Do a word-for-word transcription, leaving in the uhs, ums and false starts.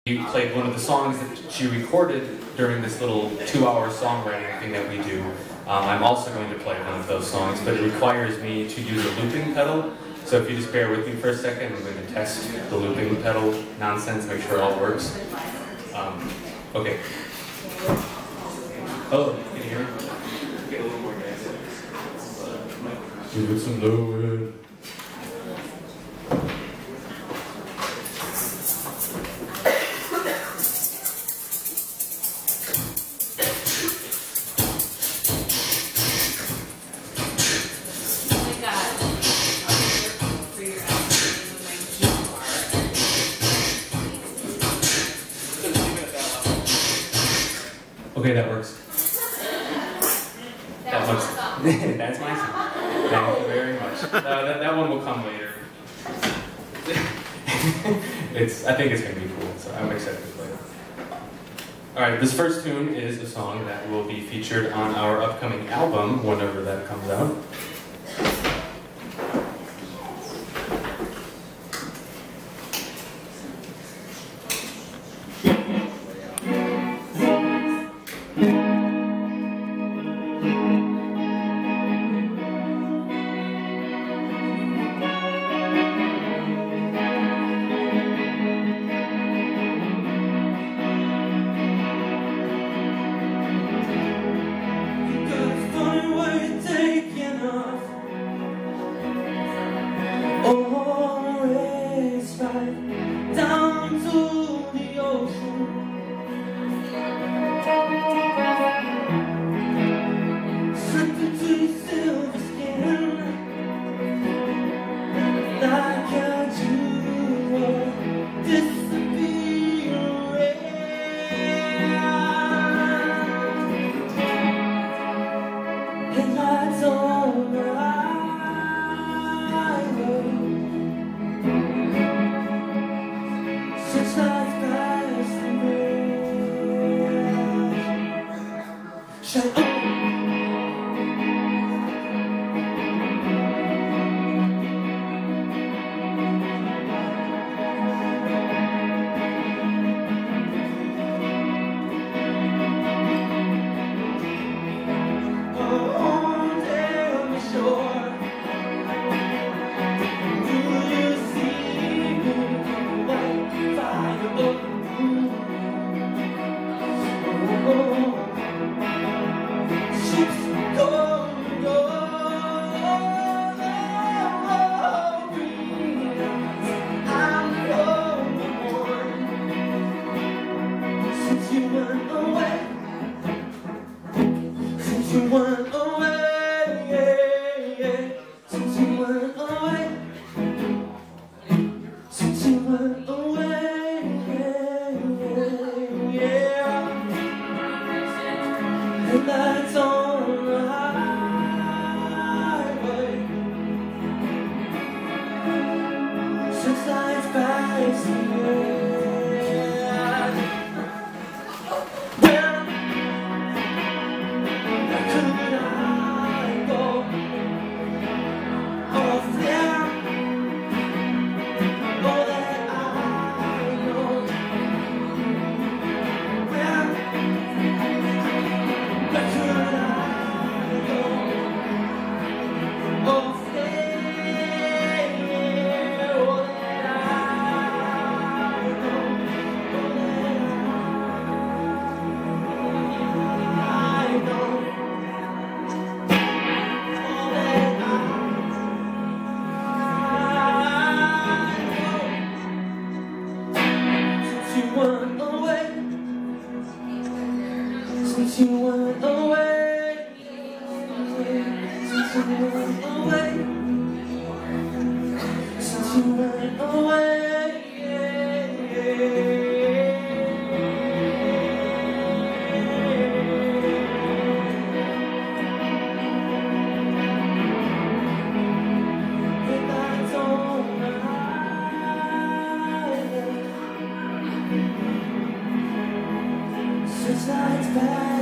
She played one of the songs that she recorded during this little two-hour songwriting thing that we do. Um, I'm also going to play one of those songs, but it requires me to use a looping pedal. So if you just bear with me for a second, I'm going to test the looping pedal nonsense, make sure it all works. Um, okay. Oh, can you hear me? Get a little more gas. Give it some low end. Okay, that works. That looks. That's my song. Thank you very much. Uh, that, that one will come later. it's. I think it's gonna be cool, so I'm excited to play it. All right, this first tune is a song that will be featured on our upcoming album whenever that comes out. Always right down to the ocean. Slipped into your silver skin like a jewel disappearing. Headlights on the shine on. Oh, down the shore, do you see the white fire of the moon? Oh, ships going over green eyes. I'm going since you went away. Since you went away. Since you went away. Since you went away. Yeah. Headlights on the highway, street lights passing away. Where, where could I go? Off there, all that I know. Where, where could I go? Off there, all that I know. All that I know. All that I know. Since you went away. Since you went away, since you went away, since you went away, headlights on the highway, street lights back.